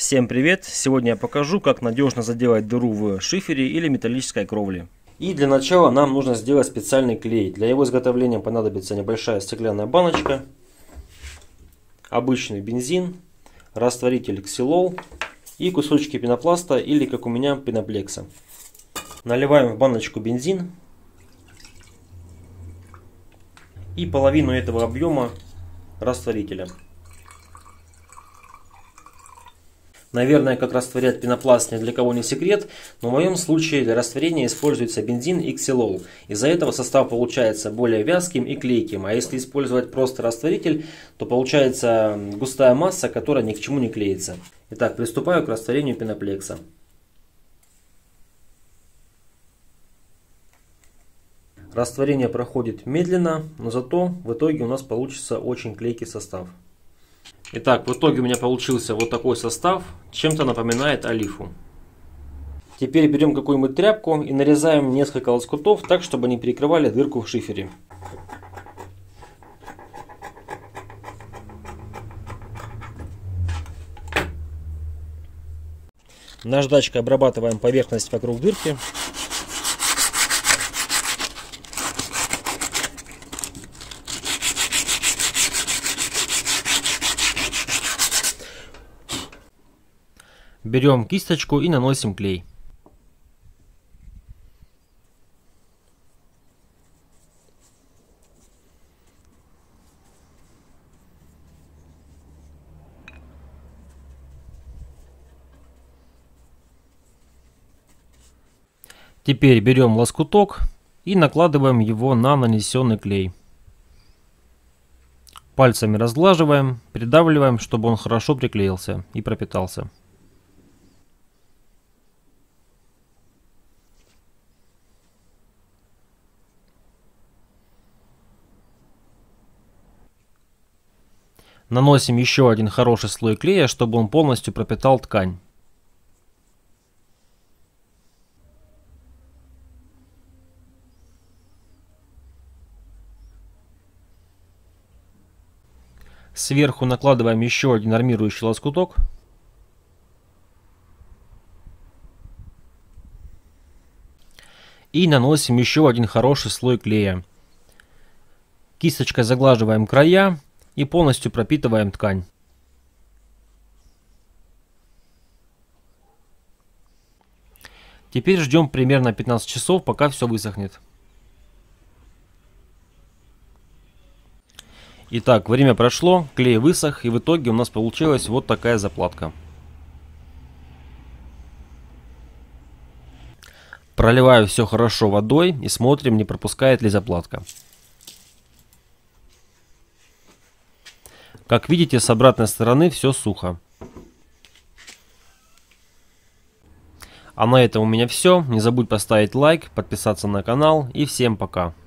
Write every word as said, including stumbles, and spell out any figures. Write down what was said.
Всем привет! Сегодня я покажу, как надежно заделать дыру в шифере или металлической кровле. И для начала нам нужно сделать специальный клей. Для его изготовления понадобится небольшая стеклянная баночка, обычный бензин, растворитель ксилол и кусочки пенопласта или, как у меня, пеноплекса. Наливаем в баночку бензин и половину этого объема растворителя. Наверное, как растворять пенопласт ни для кого не секрет, но в моем случае для растворения используется бензин и ксилол. Из-за этого состав получается более вязким и клейким, а если использовать просто растворитель, то получается густая масса, которая ни к чему не клеится. Итак, приступаю к растворению пеноплекса. Растворение проходит медленно, но зато в итоге у нас получится очень клейкий состав. Итак, в итоге у меня получился вот такой состав, чем-то напоминает олифу. Теперь берем какую-нибудь тряпку и нарезаем несколько лоскутов так, чтобы они перекрывали дырку в шифере. Наждачкой обрабатываем поверхность вокруг дырки. Берем кисточку и наносим клей. Теперь берем лоскуток и накладываем его на нанесенный клей. Пальцами разглаживаем, придавливаем, чтобы он хорошо приклеился и пропитался. Наносим еще один хороший слой клея, чтобы он полностью пропитал ткань. Сверху накладываем еще один армирующий лоскуток. И наносим еще один хороший слой клея. Кисточкой заглаживаем края и полностью пропитываем ткань. Теперь ждем примерно пятнадцать часов, пока все высохнет. Итак, время прошло, клей высох, и в итоге у нас получилась вот такая заплатка. Проливаю все хорошо водой и смотрим, не пропускает ли заплатка. Как видите, с обратной стороны все сухо. А на этом у меня все. Не забудь поставить лайк, подписаться на канал и всем пока.